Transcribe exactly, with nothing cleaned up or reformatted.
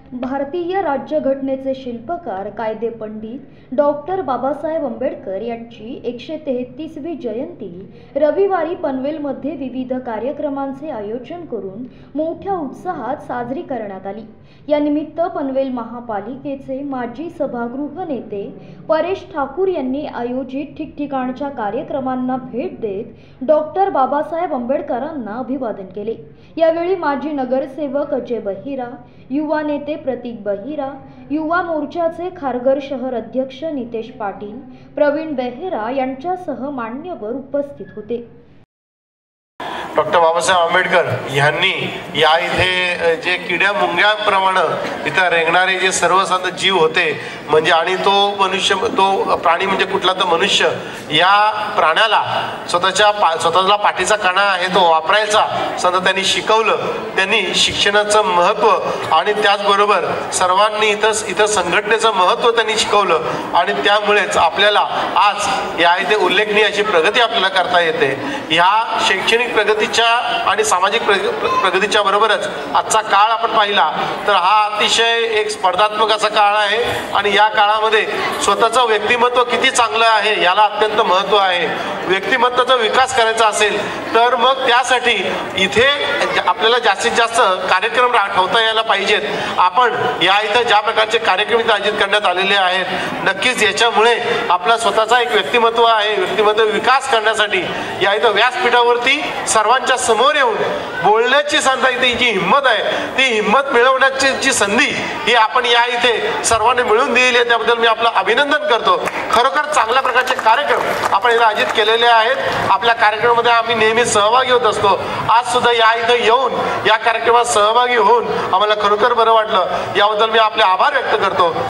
भारतीय राज्यघटनेचे शिल्पकार कायदे पंडित डॉक्टर बाबासाहेब आंबेडकर यांची एकशे तेहतीसवी जयंती रविवारी पनवेलमध्ये विविध कार्यक्रमांचे आयोजन करून मोठ्या उत्साहात साजरी करण्यात आली। या निमित्त पनवेल महापालिकेचे माजी सभागृह नेते परेश ठाकूर यांनी आयोजित ठिकठिकाणच्या कार्यक्रमांना भेट देत डॉक्टर बाबासाहेब आंबेडकरांना अभिवादन केले। यावेळी माजी नगरसेवक अजय बहिरा, युवा नेते प्रतीक बहिरा, युवा मोर्चाचे खारघर शहर अध्यक्ष नितेश पाटील, प्रवीण बेहेरा यांच्यासह मान्यवर उपस्थित होते। डॉक्टर बाबासाहेब आंबेडकर यांनी या इथे जे किड्या मुंग्याप्रमाणे इथं रेंगणारे जे सर्वसाध जीव होते म्हणजे आणि तो मनुष्य तो प्राणी म्हणजे कुठला तर मनुष्य या प्राण्याला स्वतःच्या पा स्वतःला पाठीचा कणा आहे तो वापरायचा समजा त्यांनी शिकवलं। त्यांनी शिक्षणाचं महत्त्व आणि त्याचबरोबर सर्वांनी इथं इथं संघटनेचं महत्त्व त्यांनी शिकवलं आणि त्यामुळेच आपल्याला आज या इथे उल्लेखनीय अशी प्रगती आपल्याला करता येते। ह्या शैक्षणिक प्रगती आणि सामाजिक प्रगतीच्या बरोबरच आजचा काळ आपण पाहिला तर हा अतिशय एक स्पर्धात्मक असा काळ आहे आणि या काळामध्ये स्वतःचं व्यक्तिमत्व किती चांगलं आहे याला अत्यंत महत्त्व आहे। व्यक्तिमत्वाचा विकास करायचा असेल तर मग त्यासाठी इथे आपल्याला जास्तीत जास्त कार्यक्रम ठेवता यायला पाहिजेत। आपण या इथं ज्या प्रकारचे कार्यक्रम इथं आयोजित करण्यात आलेले आहेत नक्कीच याच्यामुळे आपला स्वतःचा एक व्यक्तिमत्व आहे व्यक्तिमत्व विकास करण्यासाठी या इथं व्यासपीठावरती सर्वांच्या समोर येऊन बोलण्याची संधी इथे जी हिंमत आहे ती हिंमत मिळवण्याची जी संधी ही आपण या इथे सर्वांनी मिळून दिली आहे त्याबद्दल मी आपलं अभिनंदन करतो। खरोखर चांगल्या प्रकारचे कार्यक्रम आपण इथे आयोजित केलेले आहेत। आपल्या कार्यक्रमामध्ये आम्ही नेहमी सहभागी होत असतो। आज सुद्धा या इथे येऊन या कार्यक्रमात सहभागी होऊन आम्हाला खरोखर बरं वाटलं। याबद्दल मी आपले आभार व्यक्त करतो।